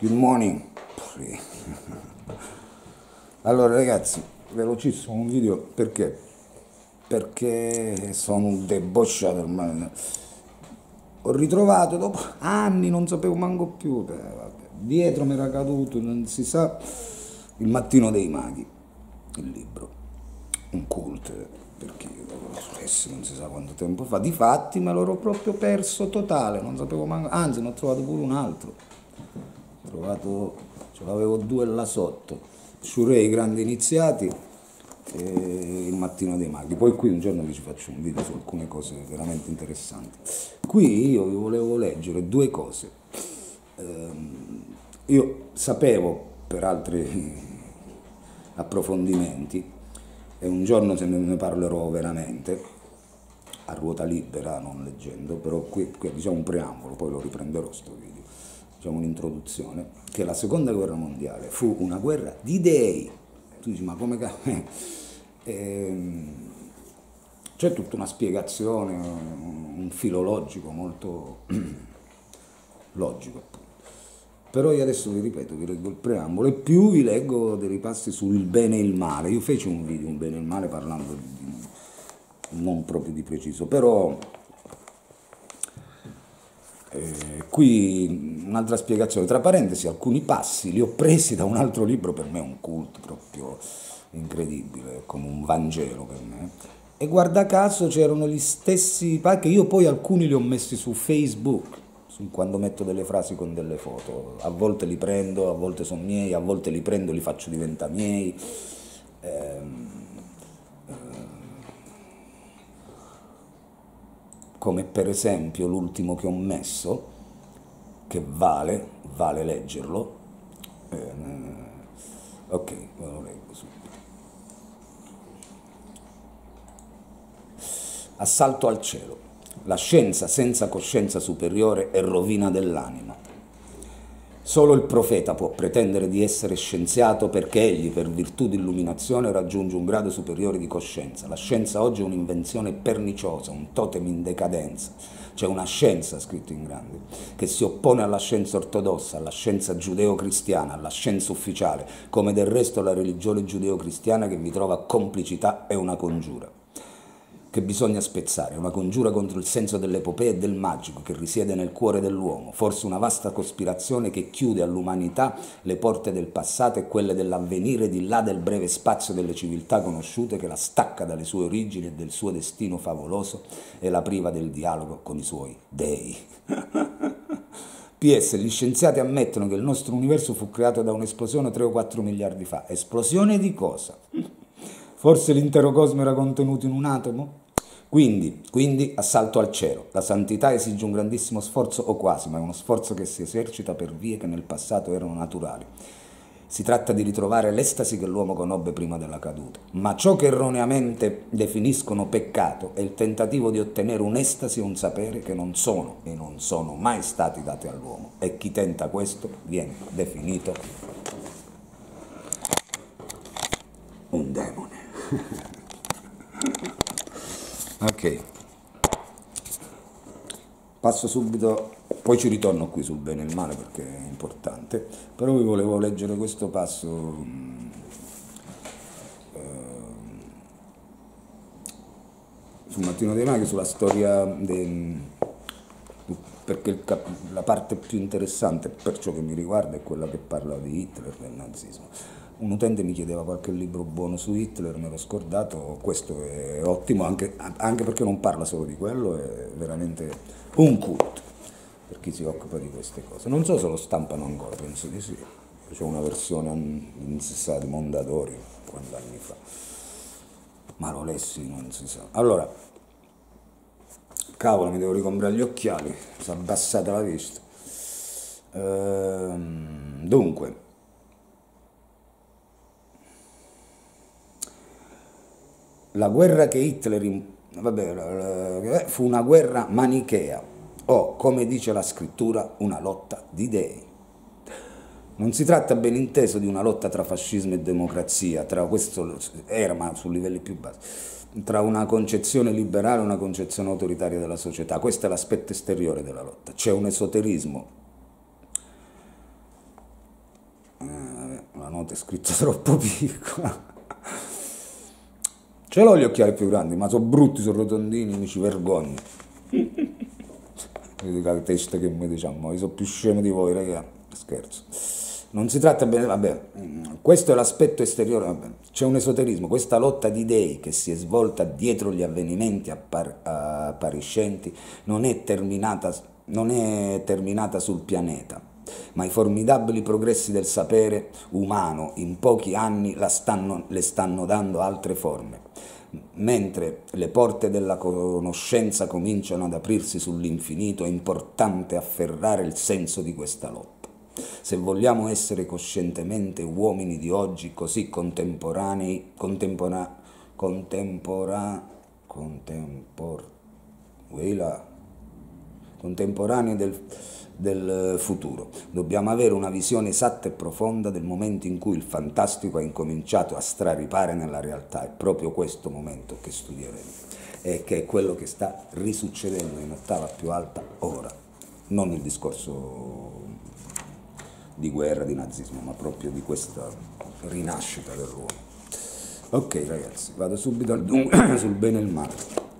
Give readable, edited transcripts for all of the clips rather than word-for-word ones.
Good morning. Allora ragazzi, velocissimo un video perché sono debosciato ormai. Ho ritrovato dopo anni, non sapevo manco più, vabbè. Dietro mi era caduto, non si sa, Il Mattino dei Maghi, il libro, un cult, perché io l'avevo scritto non si sa quanto tempo fa. Difatti me l'ero proprio perso totale, non sapevo manco, anzi ne ho trovato pure un altro. Ho trovato, ce l'avevo due là sotto, Sciurè i grandi iniziati e Il Mattino dei Maghi. Poi qui un giorno vi ci faccio un video su alcune cose veramente interessanti. Qui io vi volevo leggere due cose. Io sapevo per altri approfondimenti, e un giorno se ne parlerò veramente a ruota libera, non leggendo, però qui diciamo un preambolo, poi lo riprenderò sto video, diciamo un'introduzione, che la seconda guerra mondiale fu una guerra di dei. Tu dici, ma come c'è tutta una spiegazione, un filologico molto logico appunto. Però io adesso vi ripeto, vi leggo il preambolo e più vi leggo dei ripassi sul bene e il male. Io feci un video, un bene e il male, parlando non proprio di preciso, però qui un'altra spiegazione. Tra parentesi, alcuni passi li ho presi da un altro libro, per me è un cult proprio incredibile, come un Vangelo per me. E guarda caso c'erano gli stessi passi che io poi alcuni li ho messi su Facebook. Quando metto delle frasi con delle foto, a volte li prendo, a volte sono miei, a volte li prendo e li faccio diventare miei. Come per esempio l'ultimo che ho messo, che vale leggerlo. Ok, ve lo leggo subito. Assalto al cielo. La scienza senza coscienza superiore è rovina dell'anima. Solo il profeta può pretendere di essere scienziato perché egli, per virtù di illuminazione, raggiunge un grado superiore di coscienza. La scienza oggi è un'invenzione perniciosa, un totem in decadenza. C'è una scienza, scritto in grande, che si oppone alla scienza ortodossa, alla scienza giudeo-cristiana, alla scienza ufficiale, come del resto la religione giudeo-cristiana che vi trova complicità è una congiura che bisogna spezzare, una congiura contro il senso dell'epopea e del magico che risiede nel cuore dell'uomo, forse una vasta cospirazione che chiude all'umanità le porte del passato e quelle dell'avvenire di là del breve spazio delle civiltà conosciute, che la stacca dalle sue origini e del suo destino favoloso e la priva del dialogo con i suoi dei. PS, gli scienziati ammettono che il nostro universo fu creato da un'esplosione 3 o 4 miliardi fa. Esplosione di cosa? Forse l'intero cosmo era contenuto in un atomo? Quindi assalto al cielo. La santità esige un grandissimo sforzo, o quasi, ma è uno sforzo che si esercita per vie che nel passato erano naturali. Si tratta di ritrovare l'estasi che l'uomo conobbe prima della caduta. Ma ciò che erroneamente definiscono peccato è il tentativo di ottenere un'estasi e un sapere che non sono e non sono mai stati dati all'uomo. E chi tenta questo viene definito un demone. Ok, passo subito, poi ci ritorno qui sul bene e il male perché è importante, però vi volevo leggere questo passo sul Mattino dei Maghi, sulla storia perché la parte più interessante per ciò che mi riguarda è quella che parla di Hitler, del nazismo. Un utente mi chiedeva qualche libro buono su Hitler, me l'ho scordato, questo è ottimo, anche perché non parla solo di quello, è veramente un cult per chi si occupa di queste cose. Non so se lo stampano ancora, penso di sì, c'è una versione in 60 Mondadori, 40 anni fa, ma lo lessi, non si sa. Allora, cavolo, mi devo ricomprare gli occhiali, si è abbassata la vista. Dunque, la guerra che Hitler fu una guerra manichea, o, come dice la scrittura, una lotta di dei. Non si tratta ben inteso di una lotta tra fascismo e democrazia, ma su livelli più bassi, tra una concezione liberale e una concezione autoritaria della società. Questo è l'aspetto esteriore della lotta. C'è un esoterismo la nota è scritta troppo piccola. Ce l'ho gli occhiali più grandi, ma sono brutti, sono rotondini, mi ci vergogno. Vedi la testa che mi diciamo, io sono più scemo di voi, ragazzi. Scherzo. Non si tratta bene, vabbè, questo è l'aspetto esteriore, vabbè. C'è un esoterismo, questa lotta di dei che si è svolta dietro gli avvenimenti appariscenti non è terminata sul pianeta, ma i formidabili progressi del sapere umano in pochi anni le stanno dando altre forme. Mentre le porte della conoscenza cominciano ad aprirsi sull'infinito, è importante afferrare il senso di questa lotta. Se vogliamo essere coscientemente uomini di oggi, così contemporanei del futuro, dobbiamo avere una visione esatta e profonda del momento in cui il fantastico ha incominciato a straripare nella realtà. È proprio questo momento che studieremo e che è quello che sta risuccedendo in ottava più alta ora, non il discorso di guerra, di nazismo, ma proprio di questa rinascita dell'uomo. Ok ragazzi, vado subito al dunque sul bene e il male.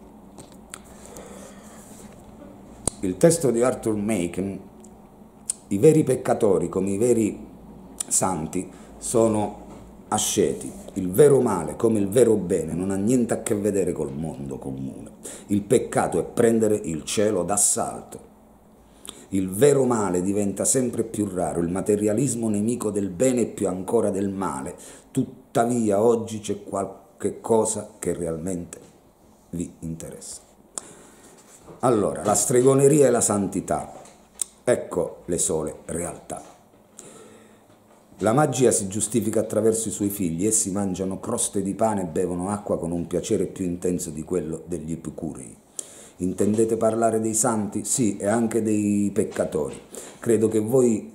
Il testo di Arthur Machen, i veri peccatori come i veri santi sono asceti. Il vero male come il vero bene non ha niente a che vedere col mondo comune. Il peccato è prendere il cielo d'assalto. Il vero male diventa sempre più raro, il materialismo nemico del bene e più ancora del male. Tuttavia oggi c'è qualche cosa che realmente vi interessa. Allora, la stregoneria e la santità, ecco le sole realtà. La magia si giustifica attraverso i suoi figli, essi mangiano croste di pane e bevono acqua con un piacere più intenso di quello degli epicurei. Intendete parlare dei santi? Sì, e anche dei peccatori. Credo che voi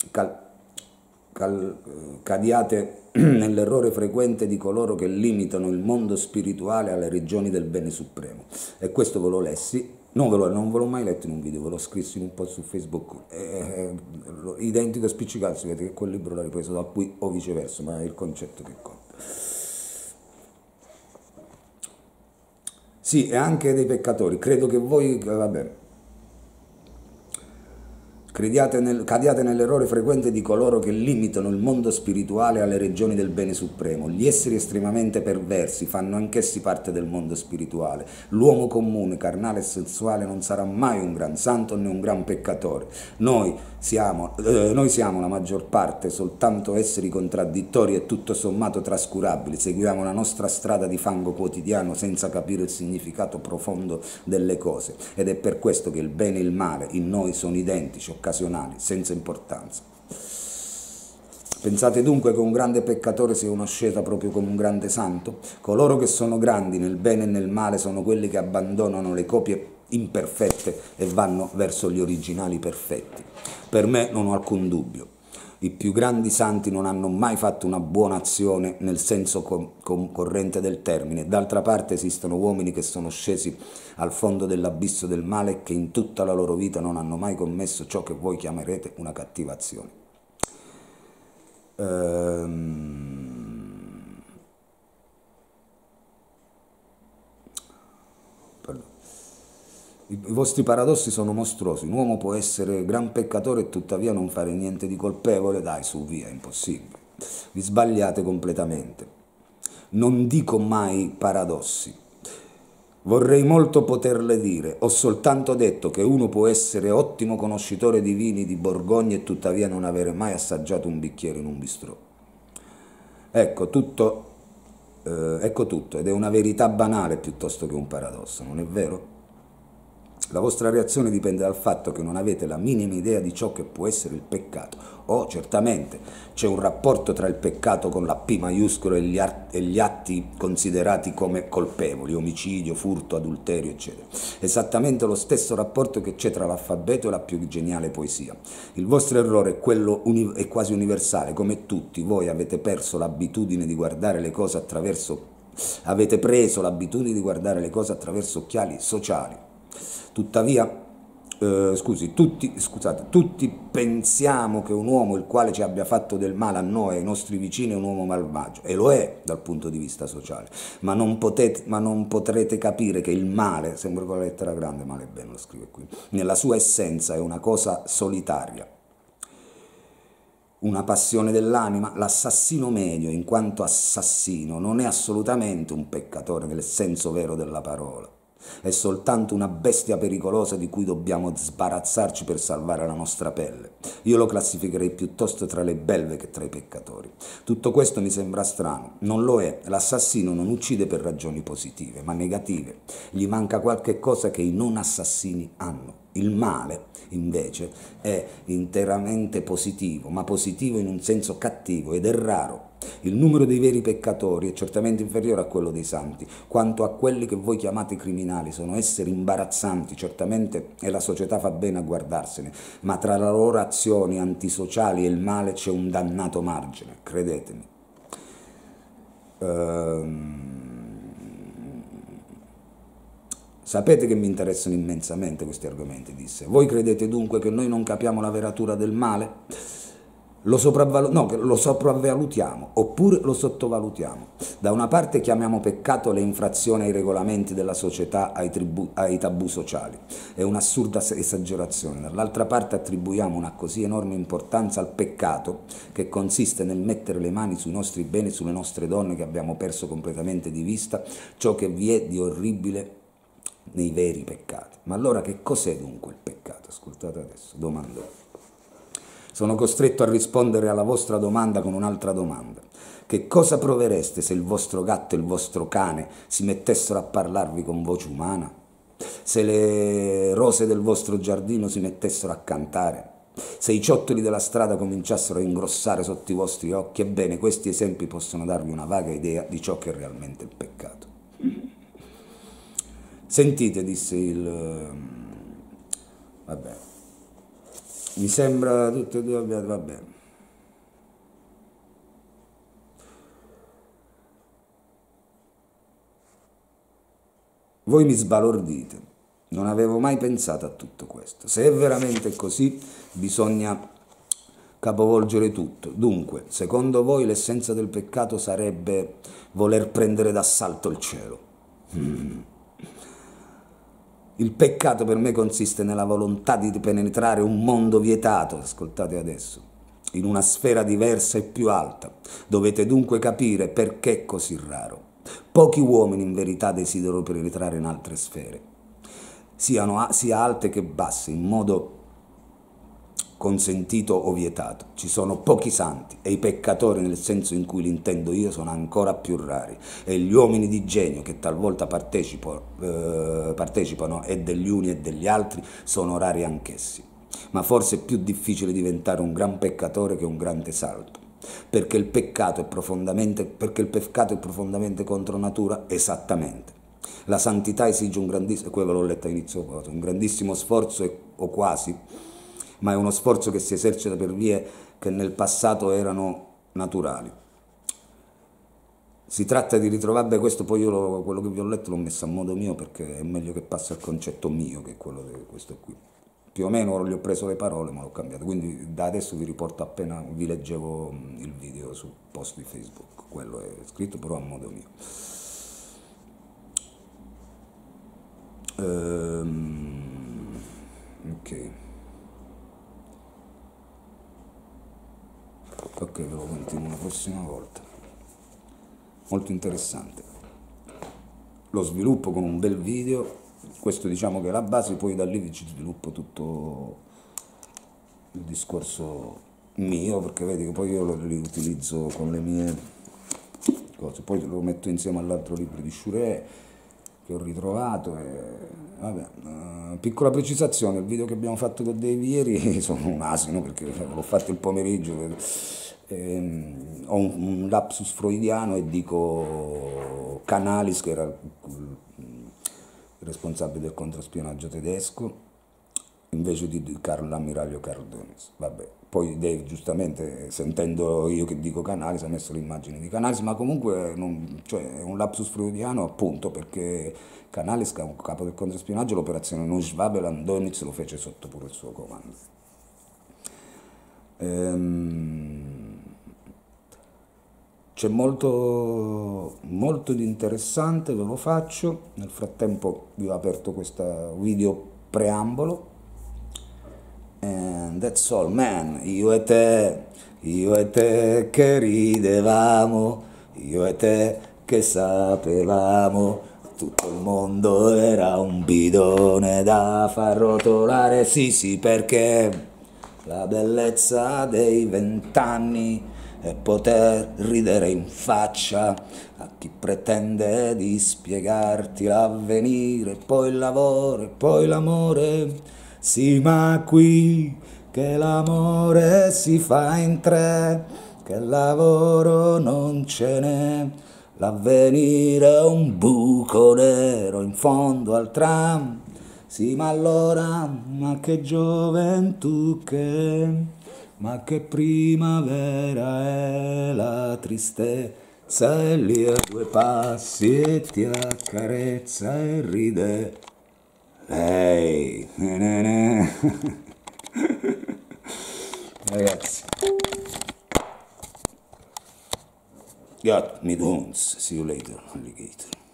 cadiate nell'errore frequente di coloro che limitano il mondo spirituale alle regioni del bene supremo. E questo ve lo lessi, non ve l'ho mai letto in un video, ve l'ho scritto in un post su Facebook, identico e spiccicato, si vede che quel libro l'ha ripreso da qui o viceversa, ma è il concetto che conta. Sì, e anche dei peccatori. Credo che voi, cadiate nell'errore frequente di coloro che limitano il mondo spirituale alle regioni del bene supremo. Gli esseri estremamente perversi fanno anch'essi parte del mondo spirituale. L'uomo comune, carnale e sensuale non sarà mai un gran santo né un gran peccatore. Noi siamo la maggior parte soltanto esseri contraddittori e tutto sommato trascurabili. Seguiamo la nostra strada di fango quotidiano senza capire il significato profondo delle cose. Ed è per questo che il bene e il male in noi sono identici, occasionali, senza importanza. Pensate dunque che un grande peccatore sia una asceta proprio come un grande santo? Coloro che sono grandi nel bene e nel male sono quelli che abbandonano le copie imperfette e vanno verso gli originali perfetti. Per me non ho alcun dubbio. I più grandi santi non hanno mai fatto una buona azione nel senso corrente del termine. D'altra parte esistono uomini che sono scesi al fondo dell'abisso del male e che in tutta la loro vita non hanno mai commesso ciò che voi chiamerete una cattiva azione. I vostri paradossi sono mostruosi. Un uomo può essere gran peccatore e tuttavia non fare niente di colpevole? Dai, su, via, è impossibile. Vi sbagliate completamente. Non dico mai paradossi. Vorrei molto poterle dire. Ho soltanto detto che uno può essere ottimo conoscitore di vini di Borgogna e tuttavia non avere mai assaggiato un bicchiere in un bistrò. Ecco tutto, ed è una verità banale piuttosto che un paradosso, non è vero? La vostra reazione dipende dal fatto che non avete la minima idea di ciò che può essere il peccato. Certamente c'è un rapporto tra il peccato con la P maiuscola e gli atti considerati come colpevoli, omicidio, furto, adulterio, eccetera. Esattamente lo stesso rapporto che c'è tra l'alfabeto e la più geniale poesia. Il vostro errore è quasi universale, come tutti voi avete preso l'abitudine di guardare le cose attraverso occhiali sociali. Tuttavia, tutti pensiamo che un uomo il quale ci abbia fatto del male a noi e ai nostri vicini è un uomo malvagio, e lo è dal punto di vista sociale, ma non potrete capire che il male, sembra con la lettera grande, male bene lo scrive qui, nella sua essenza è una cosa solitaria, una passione dell'anima. L'assassino medio, in quanto assassino, non è assolutamente un peccatore nel senso vero della parola. È soltanto una bestia pericolosa di cui dobbiamo sbarazzarci per salvare la nostra pelle. Io lo classificherei piuttosto tra le belve che tra i peccatori. Tutto questo mi sembra strano. Non lo è. L'assassino non uccide per ragioni positive, ma negative. Gli manca qualche cosa che i non assassini hanno. Il male, invece, è interamente positivo, ma positivo in un senso cattivo, ed è raro. Il numero dei veri peccatori è certamente inferiore a quello dei santi, quanto a quelli che voi chiamate criminali sono esseri imbarazzanti, certamente, e la società fa bene a guardarsene, ma tra le loro azioni antisociali e il male c'è un dannato margine, credetemi. Sapete che mi interessano immensamente questi argomenti, disse. Voi credete dunque che noi non capiamo la veratura del male? Lo sopravvalutiamo, oppure lo sottovalutiamo. Da una parte chiamiamo peccato le infrazioni ai regolamenti della società, ai tabù sociali. È un'assurda esagerazione. Dall'altra parte attribuiamo una così enorme importanza al peccato, che consiste nel mettere le mani sui nostri beni e sulle nostre donne, che abbiamo perso completamente di vista ciò che vi è di orribile nei veri peccati. Ma allora che cos'è dunque il peccato? Ascoltate adesso, domando. Sono costretto a rispondere alla vostra domanda con un'altra domanda. Che cosa provereste se il vostro gatto e il vostro cane si mettessero a parlarvi con voce umana? Se le rose del vostro giardino si mettessero a cantare? Se i ciottoli della strada cominciassero a ingrossare sotto i vostri occhi? Ebbene, questi esempi possono darvi una vaga idea di ciò che è realmente il peccato. Sentite, disse il... vabbè. Mi sembra tutte e due, va bene. Voi mi sbalordite, non avevo mai pensato a tutto questo. Se è veramente così, bisogna capovolgere tutto. Dunque, secondo voi l'essenza del peccato sarebbe voler prendere d'assalto il cielo? Il peccato per me consiste nella volontà di penetrare un mondo vietato, ascoltate adesso, in una sfera diversa e più alta. Dovete dunque capire perché è così raro. Pochi uomini in verità desiderano penetrare in altre sfere, sia alte che basse, in modo consentito o vietato. Ci sono pochi santi e i peccatori, nel senso in cui li intendo io, sono ancora più rari, e gli uomini di genio che talvolta partecipano e degli uni e degli altri sono rari anch'essi. Ma forse è più difficile diventare un gran peccatore che un grande santo, perché il peccato è profondamente contro natura, esattamente. La santità esige un grandissimo, quello l'ho letto all'inizio, un grandissimo sforzo o quasi, ma è uno sforzo che si esercita per vie che nel passato erano naturali. Si tratta di ritrovare, questo poi io quello che vi ho letto l'ho messo a modo mio, perché è meglio che passi al concetto mio che quello di questo qui. Più o meno gli ho preso le parole ma l'ho cambiato, quindi da adesso vi riporto appena vi leggevo il video sul post di Facebook, quello è scritto però a modo mio. Ok. Ok, ve lo continuo la prossima volta. Molto interessante. Lo sviluppo con un bel video, questo diciamo che è la base, poi da lì ci sviluppo tutto il discorso mio, perché vedi che poi io lo riutilizzo con le mie cose, poi lo metto insieme all'altro libro di Shure che ho ritrovato e vabbè, piccola precisazione, il video che abbiamo fatto con Dave ieri sono un asino perché l'ho fatto il pomeriggio, ho un lapsus freudiano e dico Canalis, che era il responsabile del controspionaggio tedesco, invece di Carlo Cardonis. Vabbè, poi Dave giustamente, sentendo io che dico Canalis, ha messo l'immagine di Canalis, ma comunque cioè, è un lapsus freudiano appunto perché Canalis, che è un capo del controspionaggio, l'operazione Nushvabel Andonitz lo fece sotto pure il suo comando. C'è molto di interessante, ve lo faccio. Nel frattempo vi ho aperto questo video preambolo. And that's all, man. Io e te che ridevamo, io e te che sapevamo, tutto il mondo era un bidone da far rotolare, sì sì, perché la bellezza dei 20 anni è poter ridere in faccia a chi pretende di spiegarti l'avvenire, poi il lavoro e poi l'amore. Sì, ma qui che l'amore si fa in tre, che il lavoro non ce n'è, l'avvenire è un buco nero in fondo al tram. Sì, ma allora, ma che gioventù che, ma che primavera è la tristezza, è lì a due passi e ti accarezza e ride. Ehi, ragazzi, got me dons. See you later, alligator.